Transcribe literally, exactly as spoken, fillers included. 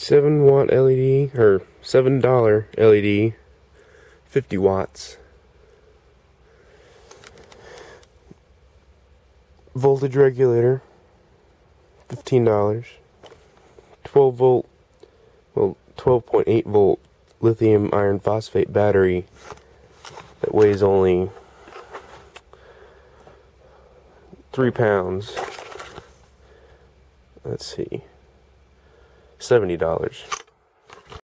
seven watt L E D, or seven dollar L E D, fifty watts. Voltage regulator, fifteen dollars. twelve volt, well, twelve point eight volt lithium iron phosphate battery that weighs only three pounds. Let's see, seventy dollars.